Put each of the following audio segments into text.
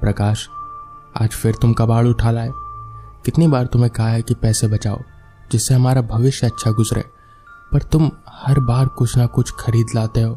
प्रकाश, आज फिर तुम कबाड़ उठा लाए। कितनी बार तुम्हें कहा है कि पैसे बचाओ जिससे हमारा भविष्य अच्छा गुजरे, पर तुम हर बार कुछ ना कुछ खरीद लाते हो।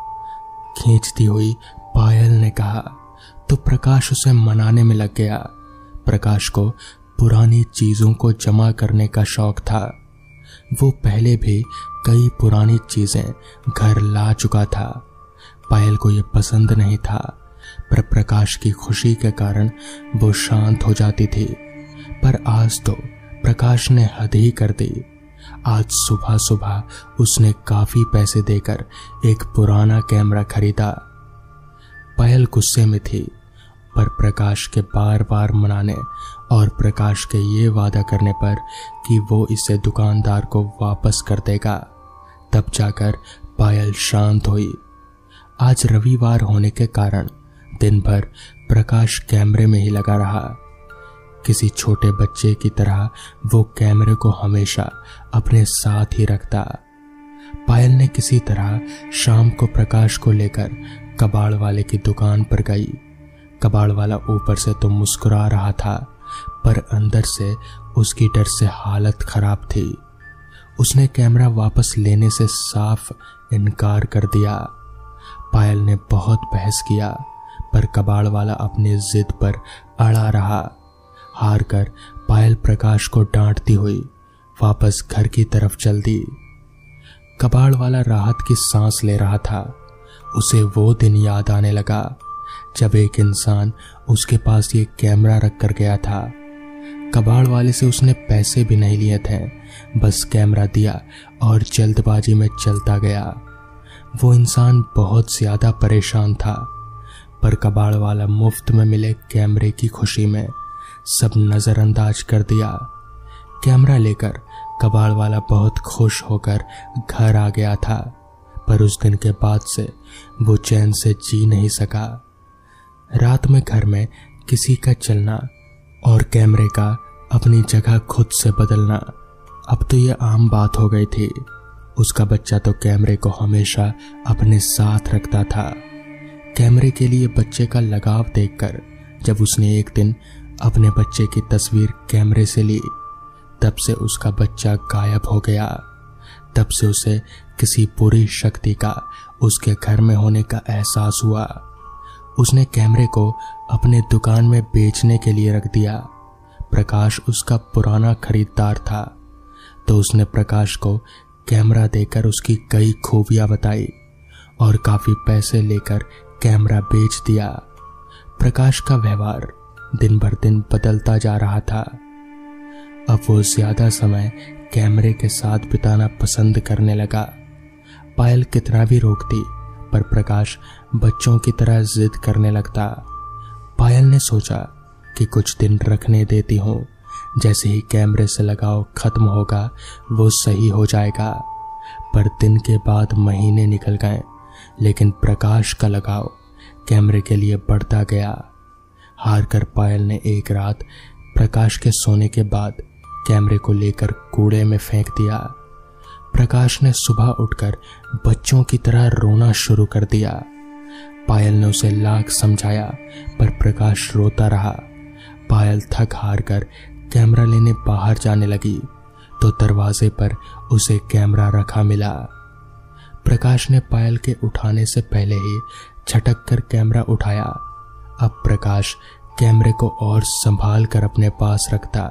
खींचती हुई पायल ने कहा तो प्रकाश उसे मनाने में लग गया। प्रकाश को पुरानी चीजों को जमा करने का शौक था। वो पहले भी कई पुरानी चीजें घर ला चुका था। पायल को ये पसंद नहीं था, पर प्रकाश की खुशी के कारण वो शांत हो जाती थी। पर आज तो प्रकाश ने हद ही कर दी। आज सुबह सुबह उसने काफी पैसे देकर एक पुराना कैमरा खरीदा। पायल गुस्से में थी, पर प्रकाश के बार बार मनाने और प्रकाश के ये वादा करने पर कि वो इसे दुकानदार को वापस कर देगा, तब जाकर पायल शांत हुई। आज रविवार होने के कारण दिन भर प्रकाश कैमरे में ही लगा रहा। किसी छोटे बच्चे की तरह वो कैमरे को हमेशा अपने साथ ही रखता। पायल ने किसी तरह शाम को प्रकाश को लेकर कबाड़ वाले की दुकान पर गई। कबाड़ वाला ऊपर से तो मुस्कुरा रहा था, पर अंदर से उसकी डर से हालत खराब थी। उसने कैमरा वापस लेने से साफ इनकार कर दिया। पायल ने बहुत बहस किया, पर कबाड़ वाला अपनी जिद पर अड़ा रहा। हार कर पायल प्रकाश को डांटती हुई वापस घर की तरफ चल दी। कबाड़ वाला राहत की सांस ले रहा था। उसे वो दिन याद आने लगा जब एक इंसान उसके पास ये कैमरा रख कर गया था। कबाड़ वाले से उसने पैसे भी नहीं लिए थे, बस कैमरा दिया और जल्दबाजी में चलता गया। वो इंसान बहुत ज्यादा परेशान था, पर कबाड़ वाला मुफ्त में मिले कैमरे की खुशी में सब नजरअंदाज कर दिया। कैमरा लेकर कबाड़ वाला बहुत खुश होकर घर आ गया था, पर उस दिन के बाद से वो चैन से जी नहीं सका। रात में घर में किसी का चलना और कैमरे का अपनी जगह खुद से बदलना अब तो ये आम बात हो गई थी। उसका बच्चा तो कैमरे को हमेशा अपने साथ रखता था। कैमरे के लिए बच्चे का लगाव देखकर जब उसने एक दिन अपने बच्चे की तस्वीर कैमरे से ली, तब से उसका बच्चा गायब हो गया। तब से उसे किसी बुरी शक्ति का उसके घर में होने का एहसास हुआ। उसने कैमरे को अपने दुकान में बेचने के लिए रख दिया। प्रकाश उसका पुराना खरीदार था, तो उसने प्रकाश को कैमरा देकर उसकी कई खूबियां बताई और काफी पैसे लेकर कैमरा बेच दिया। प्रकाश का व्यवहार दिन भर दिन बदलता जा रहा था। अब वो ज्यादा समय कैमरे के साथ बिताना पसंद करने लगा। पायल कितना भी रोकती, पर प्रकाश बच्चों की तरह जिद करने लगता। पायल ने सोचा कि कुछ दिन रखने देती हूँ, जैसे ही कैमरे से लगाव खत्म होगा वो सही हो जाएगा। पर दिन के बाद महीने निकल गए, लेकिन प्रकाश का लगाव कैमरे के लिए बढ़ता गया। हार कर पायल ने एक रात प्रकाश के सोने के बाद कैमरे को लेकर कूड़े में फेंक दिया। प्रकाश ने सुबह उठकर बच्चों की तरह रोना शुरू कर दिया। पायल ने उसे लाख समझाया, पर प्रकाश रोता रहा। पायल थक हार कर कैमरा लेने बाहर जाने लगी, तो दरवाजे पर उसे कैमरा रखा मिला। प्रकाश ने पायल के उठाने से पहले ही झटक कर कैमरा उठाया। अब प्रकाश कैमरे को और संभाल कर अपने पास रखता।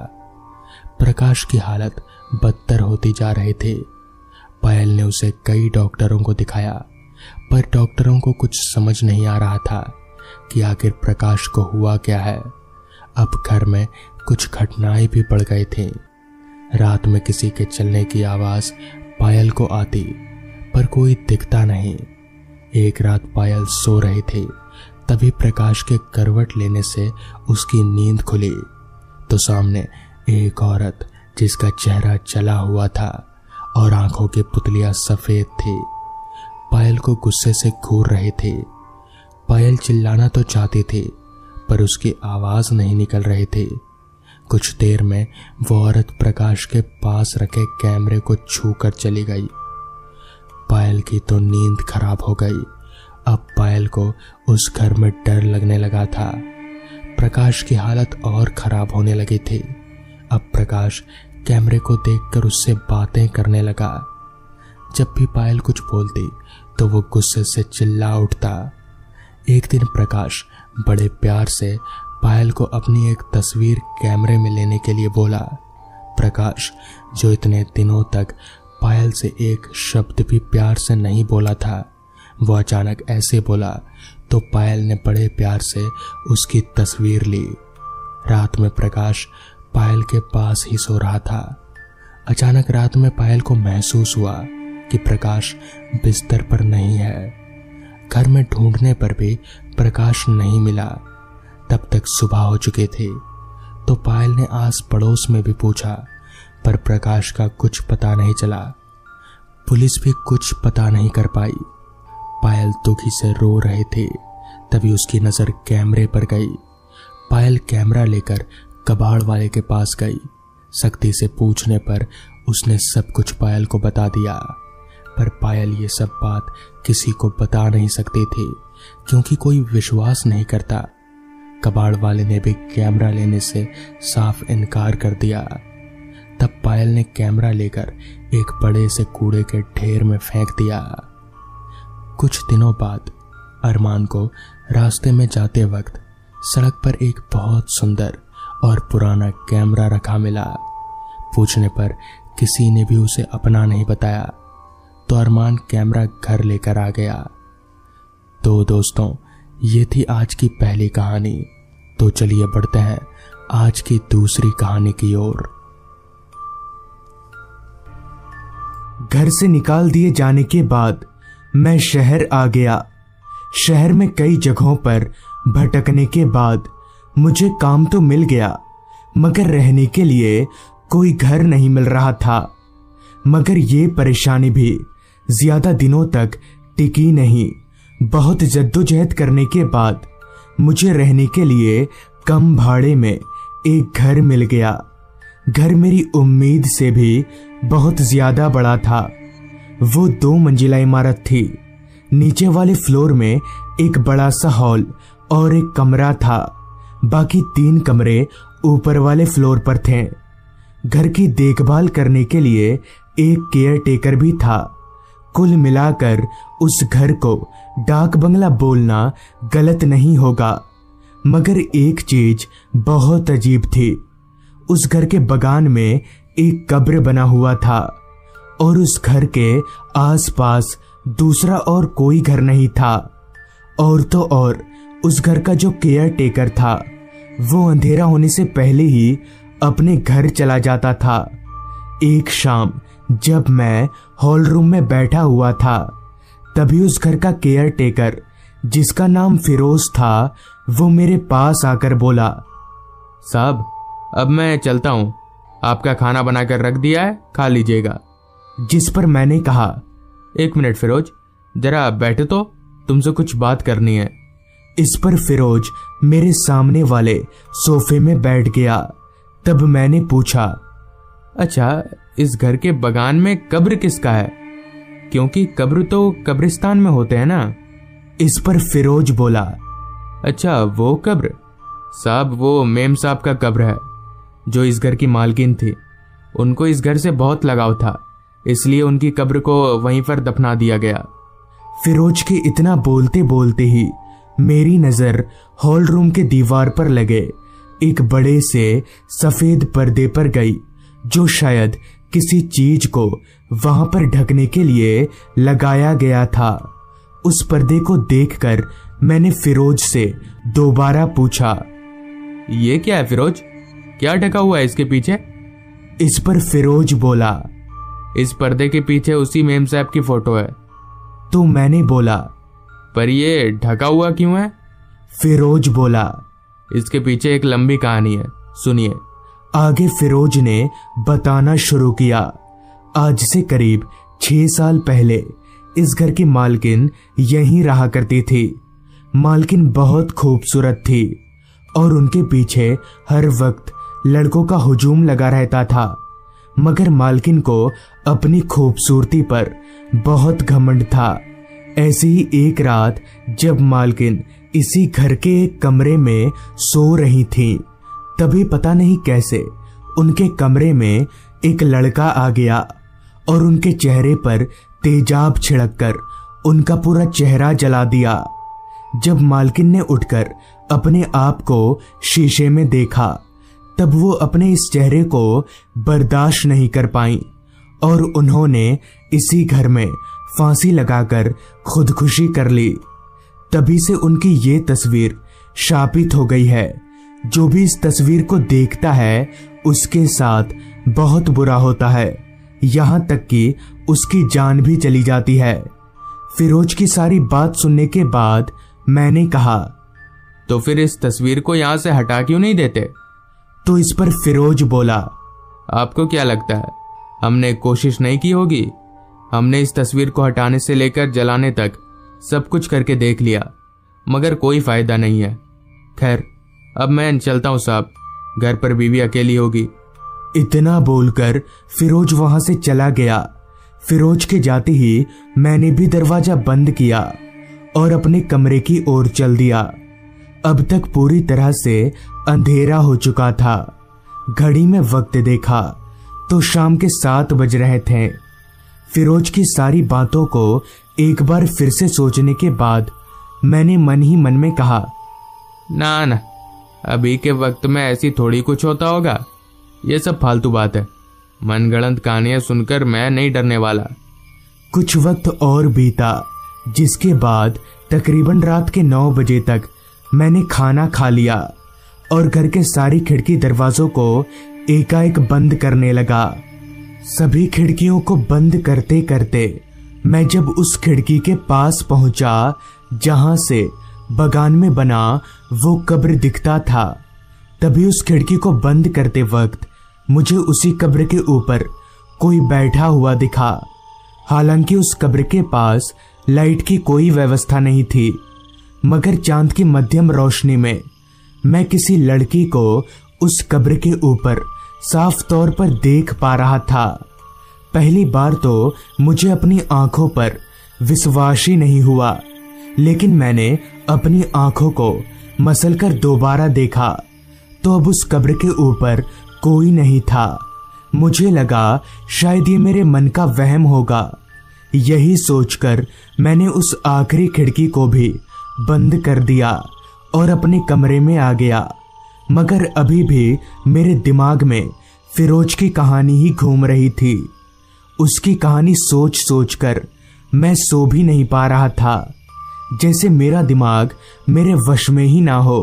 प्रकाश की हालत बदतर होती जा रही थी। पायल ने उसे कई डॉक्टरों को दिखाया, पर डॉक्टरों को कुछ समझ नहीं आ रहा था कि आखिर प्रकाश को हुआ क्या है। अब घर में कुछ घटनाएं भी बढ़ गई थी। रात में किसी के चलने की आवाज पायल को आती, पर कोई दिखता नहीं। एक रात पायल सो रही थी, तभी प्रकाश के करवट लेने से उसकी नींद खुली, तो सामने एक औरत जिसका चेहरा जला हुआ था और आंखों की पुतलियां सफेद थी, पायल को गुस्से से घूर रही थी। पायल चिल्लाना तो चाहती थी, पर उसकी आवाज नहीं निकल रही थी। कुछ देर में वो औरत प्रकाश के पास रखे कैमरे को छू कर चली गई। पायल की तो नींद खराब हो गई। अब पायल को उस घर में डर लगने लगा था। प्रकाश की हालत और खराब होने लगी थी। अब प्रकाश कैमरे को देखकर उससे बातें करने लगा। जब भी पायल कुछ बोलती तो वो गुस्से से चिल्ला उठता। एक दिन प्रकाश बड़े प्यार से पायल को अपनी एक तस्वीर कैमरे में लेने के लिए बोला। प्रकाश, जो इतने दिनों तक पायल से एक शब्द भी प्यार से नहीं बोला था, वो अचानक ऐसे बोला तो पायल ने बड़े प्यार से उसकी तस्वीर ली। रात में प्रकाश पायल के पास ही सो रहा था। अचानक रात में पायल को महसूस हुआ कि प्रकाश बिस्तर पर नहीं है। घर में ढूंढने पर भी प्रकाश नहीं मिला। तब तक सुबह हो चुके थे। तो पायल ने आस पड़ोस में भी पूछा, पर प्रकाश का कुछ पता नहीं चला। पुलिस भी कुछ पता नहीं कर पाई। पायल दुखी से रो रहे थे। तभी उसकी नजर कैमरे पर गई। पायल कैमरा लेकर कबाड़ वाले के पास गई। सख्ती से पूछने पर उसने सब कुछ पायल को बता दिया। पर पायल ये सब बात किसी को बता नहीं सकती थी, क्योंकि कोई विश्वास नहीं करता। कबाड़ वाले ने भी कैमरा लेने से साफ इनकार कर दिया। तब पायल ने कैमरा लेकर एक बड़े से कूड़े के ढेर में फेंक दिया। कुछ दिनों बाद अरमान को रास्ते में जाते वक्त सड़क पर एक बहुत सुंदर और पुराना कैमरा रखा मिला। पूछने पर किसी ने भी उसे अपना नहीं बताया, तो अरमान कैमरा घर लेकर आ गया। तो दोस्तों, ये थी आज की पहली कहानी। तो चलिए बढ़ते हैं आज की दूसरी कहानी की ओर। घर से निकाल दिए जाने के बाद मैं शहर आ गया। शहर में कई जगहों पर भटकने के बाद मुझे काम तो मिल गया, मगर रहने के लिए कोई घर नहीं मिल रहा था। मगर ये परेशानी भी ज्यादा दिनों तक टिकी नहीं। बहुत जद्दोजहद करने के बाद मुझे रहने के लिए कम भाड़े में एक घर मिल गया। घर मेरी उम्मीद से भी बहुत ज्यादा बड़ा था। वो 2 मंजिला इमारत थी। नीचे वाले फ्लोर में एक बड़ा सा हॉल और एक कमरा था। बाकी 3 कमरे ऊपर वाले फ्लोर पर थे। घर की देखभाल करने के लिए एक केयर टेकर भी था। कुल मिलाकर उस घर को डाक बंगला बोलना गलत नहीं होगा। मगर एक चीज बहुत अजीब थी। उस घर के बगान में एक कब्र बना हुआ था और उस घर के आसपास दूसरा और कोई घर नहीं था। और तो और उस घर का जो केयर टेकर था वो अंधेरा होने से पहले ही अपने घर चला जाता था। एक शाम जब मैं हॉल रूम में बैठा हुआ था, तभी उस घर का केयर टेकर, जिसका नाम फिरोज था, वो मेरे पास आकर बोला, साहब, अब मैं चलता हूँ। आपका खाना बनाकर रख दिया है, खा लीजिएगा। जिस पर मैंने कहा, 1 मिनट फिरोज, जरा बैठे तो, तुमसे कुछ बात करनी है। इस पर फिरोज मेरे सामने वाले सोफे में बैठ गया। तब मैंने पूछा, अच्छा, इस घर के बगान में कब्र किसका है? क्योंकि कब्र तो कब्रिस्तान में होते हैं ना। इस पर फिरोज बोला, अच्छा, वो कब्र? साहब, वो मेम साहब का कब्र है, जो इस घर की मालकिन थी। उनको इस घर से बहुत लगाव था, इसलिए उनकी कब्र को वहीं पर दफना दिया गया। फिरोज के इतना बोलते बोलते ही मेरी नजर हॉल रूम के दीवार पर लगे एक बड़े से सफेद पर्दे पर गई, जो शायद किसी चीज को वहां पर ढकने के लिए लगाया गया था। उस पर्दे को देखकर मैंने फिरोज से दोबारा पूछा, ये क्या है फिरोज? क्या ढका हुआ है इसके पीछे? इस पर फिरोज बोला, इस पर्दे के पीछे उसी मेम साहब की फोटो है। तो मैंने बोला, पर ये ढका हुआ क्यों है? फिरोज बोला, इसके पीछे एक लंबी कहानी है, सुनिए। आगे फिरोज ने बताना शुरू किया। आज से करीब 6 साल पहले इस घर की मालकिन यहीं रहा करती थी। मालकिन बहुत खूबसूरत थी और उनके पीछे हर वक्त लड़कों का हुजूम लगा रहता था। मगर मालकिन को अपनी खूबसूरती पर बहुत घमंड था। ऐसी ही एक रात जब मालकिन इसी घर के एक कमरे में सो रही थीं। तभी पता नहीं कैसे उनके कमरे में एक लड़का आ गया और उनके चेहरे पर तेजाब छिड़ककर उनका पूरा चेहरा जला दिया। जब मालकिन ने उठकर अपने आप को शीशे में देखा तब वो अपने इस चेहरे को बर्दाश्त नहीं कर पाई और उन्होंने इसी घर में फांसी लगाकर खुदकुशी कर ली। तभी से उनकी ये तस्वीर शापित हो गई है। जो भी इस तस्वीर को देखता है उसके साथ बहुत बुरा होता है, यहाँ तक कि उसकी जान भी चली जाती है। फिरोज की सारी बात सुनने के बाद मैंने कहा, तो फिर इस तस्वीर को यहाँ से हटा क्यों नहीं देते? तो इस पर फिरोज बोला, आपको क्या लगता है हमने कोशिश नहीं की होगी? हमने इस तस्वीर को हटाने से लेकर जलाने तक सब कुछ करके देख लिया, मगर कोई फायदा नहीं है। खैर अब मैं चलता हूं साहब, घर पर बीवी अकेली होगी। इतना बोलकर फिरोज वहां से चला गया। फिरोज के जाते ही मैंने भी दरवाजा बंद किया और अपने कमरे की ओर चल दिया। अब तक पूरी तरह से अंधेरा हो चुका था। घड़ी में वक्त देखा तो शाम के 7 बज रहे थे। फिरोज की सारी बातों को एक बार फिर से सोचने के बाद मैंने मन ही मन में कहा, ना ना, अभी के वक्त में ऐसी थोड़ी कुछ होता होगा, ये सब फालतू बात है। मनगढ़ंत कहानियां सुनकर मैं नहीं डरने वाला। कुछ वक्त और बीता, जिसके बाद तकरीबन रात के 9 बजे तक मैंने खाना खा लिया और घर के सारी खिड़की दरवाजों को एकाएक बंद करने लगा। सभी खिड़कियों को बंद करते करते मैं जब उस खिड़की के पास पहुंचा जहां से बगान में बना वो कब्र दिखता था, तभी उस खिड़की को बंद करते वक्त मुझे उसी कब्र के ऊपर कोई बैठा हुआ दिखा। हालांकि उस कब्र के पास लाइट की कोई व्यवस्था नहीं थी, मगर चांद की मध्यम रोशनी में मैं किसी लड़की को उस कब्र के ऊपर साफ तौर पर देख पा रहा था। पहली बार तो मुझे अपनी आंखों पर विश्वास ही नहीं हुआ, लेकिन मैंने अपनी आंखों को मसलकर दोबारा देखा तो अब उस कब्र के ऊपर कोई नहीं था। मुझे लगा शायद ये मेरे मन का वहम होगा। यही सोचकर मैंने उस आखिरी खिड़की को भी बंद कर दिया और अपने कमरे में आ गया। मगर अभी भी मेरे दिमाग में फिरोज की कहानी ही घूम रही थी। उसकी कहानी सोच सोच कर मैं सो भी नहीं पा रहा था, जैसे मेरा दिमाग मेरे वश में ही ना हो।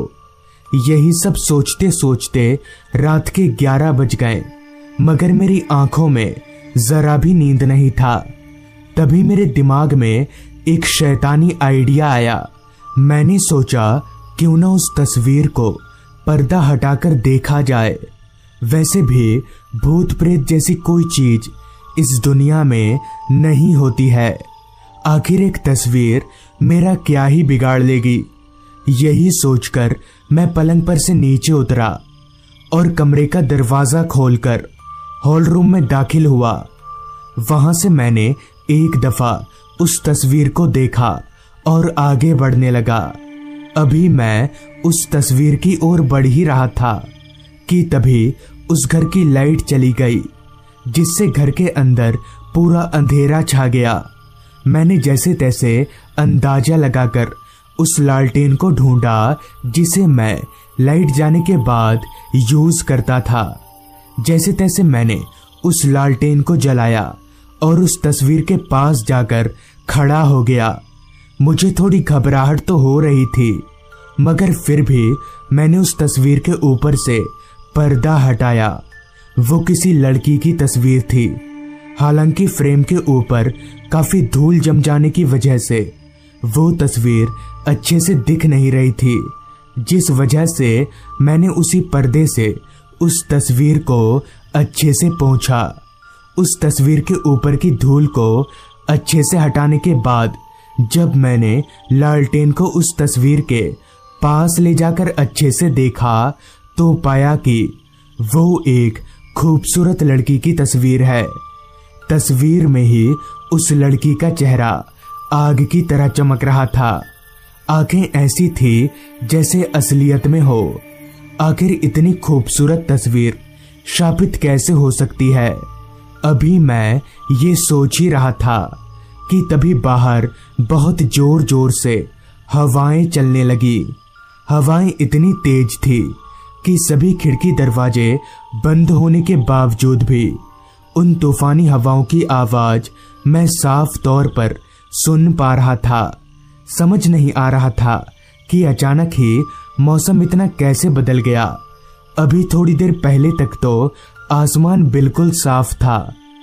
यही सब सोचते सोचते रात के 11 बज गए, मगर मेरी आंखों में जरा भी नींद नहीं था। तभी मेरे दिमाग में एक शैतानी आइडिया आया। मैंने सोचा क्यों ना उस तस्वीर को पर्दा हटाकर देखा जाए। वैसे भी भूत प्रेत जैसी कोई चीज इस दुनिया में नहीं होती है। आखिर एक तस्वीर मेरा क्या ही बिगाड़ लेगी। यही सोचकर मैं पलंग पर से नीचे उतरा और कमरे का दरवाजा खोलकर हॉल रूम में दाखिल हुआ। वहां से मैंने एक दफा उस तस्वीर को देखा और आगे बढ़ने लगा। अभी मैं उस तस्वीर की ओर बढ़ ही रहा था कि तभी उस घर की लाइट चली गई, जिससे घर के अंदर पूरा अंधेरा छा गया। मैंने जैसे तैसे अंदाजा लगाकर उस लालटेन को ढूंढा जिसे मैं लाइट जाने के बाद यूज करता था। जैसे तैसे मैंने उस लालटेन को जलाया और उस तस्वीर के पास जाकर खड़ा हो गया। मुझे थोड़ी घबराहट तो हो रही थी, मगर फिर भी मैंने उस तस्वीर के ऊपर से पर्दा हटाया। वो किसी लड़की की तस्वीर थी। हालांकि फ्रेम के ऊपर काफी धूल जम जाने की वजह से वो तस्वीर अच्छे से दिख नहीं रही थी, जिस वजह से मैंने उसी पर्दे से उस तस्वीर को अच्छे से पोंछा। उस तस्वीर के ऊपर की धूल को अच्छे से हटाने के बाद जब मैंने लालटेन को उस तस्वीर के पास ले जाकर अच्छे से देखा तो पाया कि वो एक खूबसूरत लड़की की तस्वीर है। तस्वीर में ही उस लड़की का चेहरा आग की तरह चमक रहा था। आंखें ऐसी थी जैसे असलियत में हो। आखिर इतनी खूबसूरत तस्वीर शापित कैसे हो सकती है? अभी मैं ये सोच ही रहा था कि तभी बाहर बहुत जोर जोर से हवाएं चलने लगी। हवाएं इतनी तेज थी कि सभी खिड़की दरवाजे बंद होने के बावजूद भी उन तूफानी हवाओं की आवाज मैं साफ तौर पर सुन पा रहा था। समझ नहीं आ रहा था कि अचानक ही मौसम इतना कैसे बदल गया। अभी थोड़ी देर पहले तक तो आसमान बिल्कुल साफ था।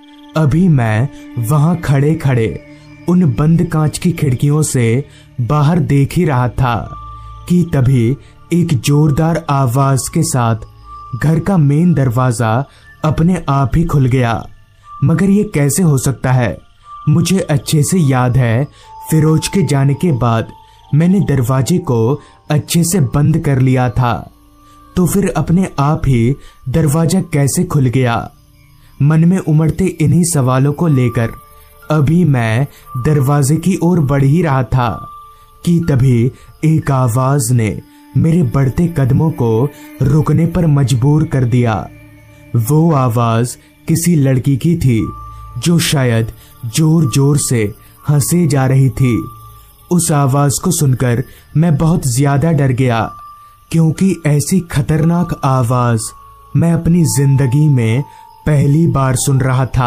अभी मैं वहां खड़े खड़े उन बंद कांच की खिड़कियों से बाहर देख ही रहा था कि तभी एक जोरदार आवाज के साथ घर का मेन दरवाजा अपने आप ही खुल गया। मगर ये कैसे हो सकता है? मुझे अच्छे से याद है फिरोज के जाने के बाद मैंने दरवाजे को अच्छे से बंद कर लिया था, तो फिर अपने आप ही दरवाजा कैसे खुल गया? मन में उमड़ते इन्हीं सवालों को लेकर अभी मैं दरवाजे की ओर बढ़ ही रहा था कि तभी एक आवाज ने मेरे बढ़ते कदमों को रुकने पर मजबूर कर दिया। वो आवाज किसी लड़की की थी जो शायद जोर जोर से हंसे जा रही थी। उस आवाज को सुनकर मैं बहुत ज्यादा डर गया, क्योंकि ऐसी खतरनाक आवाज मैं अपनी जिंदगी में पहली बार सुन रहा था।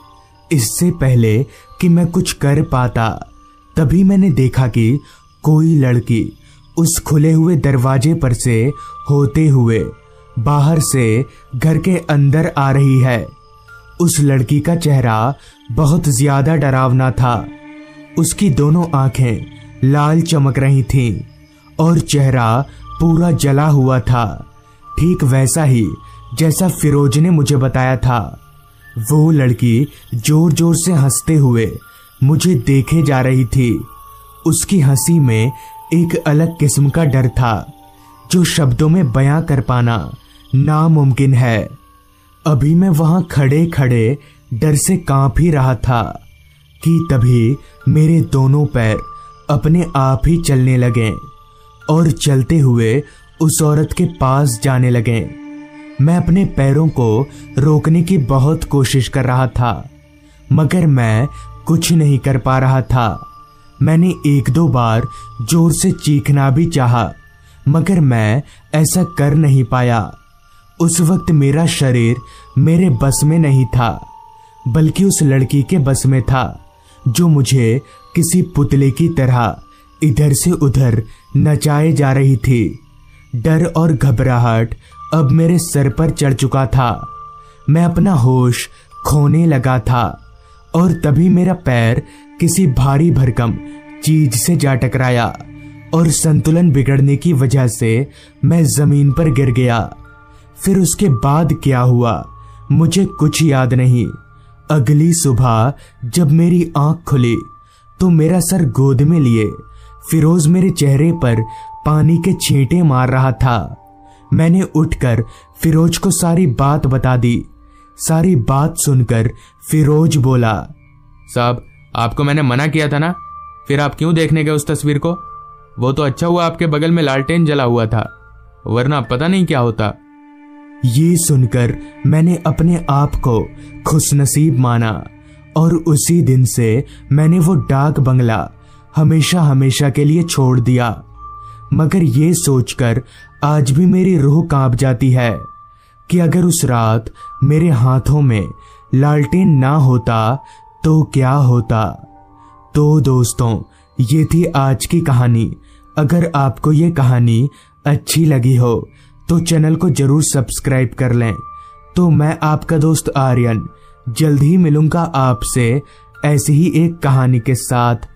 इससे पहले कि मैं कुछ कर पाता, तभी मैंने देखा कि कोई लड़की उस खुले हुए दरवाजे पर से होते हुए बाहर से घर के अंदर आ रही है। उस लड़की का चेहरा बहुत ज्यादा डरावना था। उसकी दोनों आंखें लाल चमक रही थीं और चेहरा पूरा जला हुआ था, ठीक वैसा ही जैसा फिरोज ने मुझे बताया था। वो लड़की जोर जोर से हंसते हुए मुझे देखे जा रही थी। उसकी हंसी में एक अलग किस्म का डर था जो शब्दों में बयां कर पाना नामुमकिन है। अभी मैं वहां खड़े खड़े डर से कांप ही रहा था कि तभी मेरे दोनों पैर अपने आप ही चलने लगे और चलते हुए उस औरत के पास जाने लगे। मैं अपने पैरों को रोकने की बहुत कोशिश कर रहा था, मगर मैं कुछ नहीं कर पा रहा था। मैंने एक दो बार जोर से चीखना भी चाहा, मगर मैं ऐसा कर नहीं पाया। उस वक्त मेरा शरीर मेरे बस में नहीं था, बल्कि उस लड़की के बस में था जो मुझे किसी पुतले की तरह इधर से उधर नचाए जा रही थी। डर और घबराहट अब मेरे सर पर चढ़ चुका था। मैं अपना होश खोने लगा था और तभी मेरा पैर किसी भारी भरकम चीज से जा टकराया और संतुलन बिगड़ने की वजह से मैं जमीन पर गिर गया। फिर उसके बाद क्या हुआ मुझे कुछ याद नहीं। अगली सुबह जब मेरी आंख खुली तो मेरा सर गोद में लिए फिरोज मेरे चेहरे पर पानी के छींटे मार रहा था। मैंने उठकर फिरोज को सारी बात बता दी। सारी बात सुनकर फिरोज बोला, साहब आपको मैंने मना किया था ना, फिर आप क्यों देखने गए उस तस्वीर को? वो तो अच्छा हुआ आपके बगल में लालटेन जला हुआ था, वरना पता नहीं क्या होता। ये सुनकर मैंने अपने आप को खुशनसीब माना और उसी दिन से मैंने वो डाक बंगला हमेशा हमेशा के लिए छोड़ दिया। मगर ये सोचकर आज भी मेरी रूह कांप जाती है कि अगर उस रात मेरे हाथों में लालटेन ना होता तो क्या होता। तो दोस्तों, ये थी आज की कहानी। अगर आपको ये कहानी अच्छी लगी हो तो चैनल को जरूर सब्सक्राइब कर लें। तो मैं आपका दोस्त आर्यन जल्द ही मिलूंगा आपसे ऐसी ही एक कहानी के साथ।